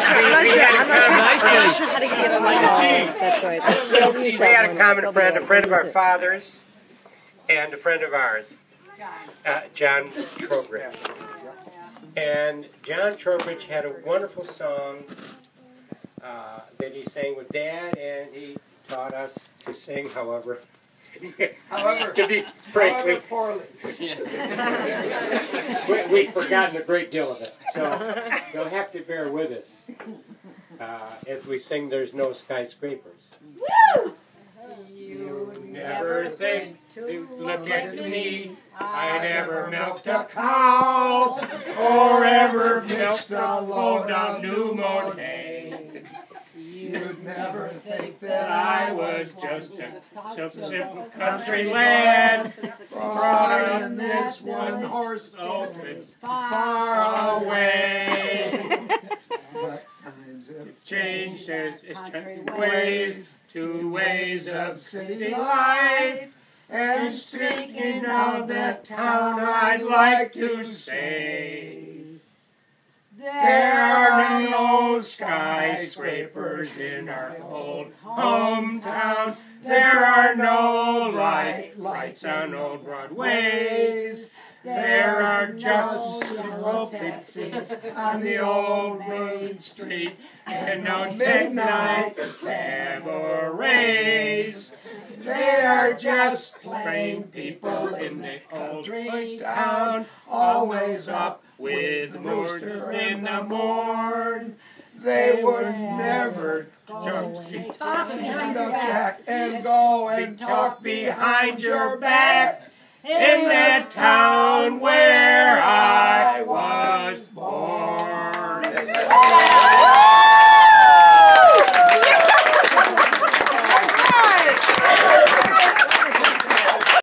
sure how to get the other microphone. That's right. We had a common friend, a friend of our father's, and a friend of ours, John Trowbridge. And John Trowbridge had a wonderful song that he sang with Dad, and he taught us to sing, however, to be frankly, we've forgotten a great deal of it. So you'll have to bear with us as we sing "There's No Skyscrapers." Woo! You never think to look at me. I never milked a cow or ever mixed a load of new mown hay. You'd never think that I was just a simple country lad brought in this one horse open far away. But times have changed, it's ways to ways of city life. And speaking of that town, I'd like to say there are no skyscrapers in our old hometown. There are no lights on old Broadways. There are just yellow taxis on the old Main Street, and no midnight cabarets. They are just plain people in the country town, always up with the rooster in the morn. They would never talk behind your back and go and talk behind your back in that town where I was born.